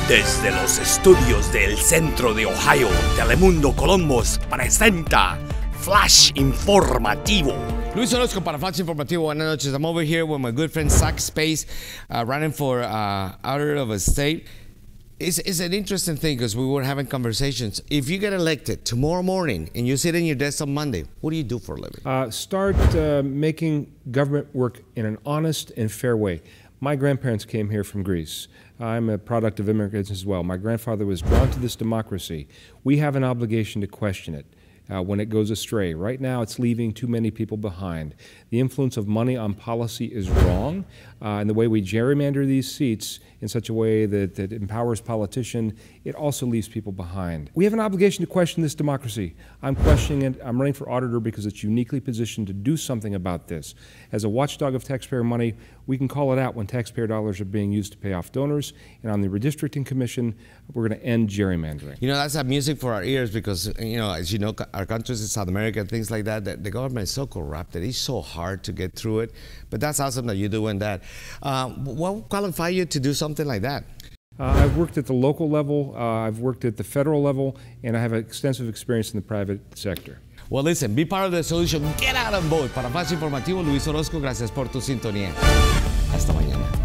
Desde los estudios del centro de Ohio, Telemundo Columbus presenta Flash Informativo. Luis Orozco para Flash Informativo. Buenas noches. I'm over here with my good friend Zach Space, running for out of a state. It's an interesting thing because we were having conversations. If you get elected tomorrow morning and you sit in your desk on Monday, what do you do for a living? Start making government work in an honest and fair way. My grandparents came here from Greece. I'm a product of immigrants as well. My grandfather was drawn to this democracy. We have an obligation to question it when it goes astray. Right now, it's leaving too many people behind. The influence of money on policy is wrong, and the way we gerrymander these seats in such a way that empowers politicians, it also leaves people behind. We have an obligation to question this democracy. I'm questioning it. I'm running for auditor because it's uniquely positioned to do something about this. As a watchdog of taxpayer money, we can call it out when taxpayer dollars are being used to pay off donors. And on the redistricting commission, we're going to end gerrymandering. You know, that's music for our ears because, you know, as you know, our countries in South America and things like that, the government is so corrupted. It's so hard to get through it. But that's awesome that you're doing that. What qualifies you to do something like that? I've worked at the local level, I've worked at the federal level, and I have extensive experience in the private sector. Well, listen, be part of the solution. Get out and vote. Para Flash Informativo, Luis Orozco, gracias por tu sintonía. Hasta mañana.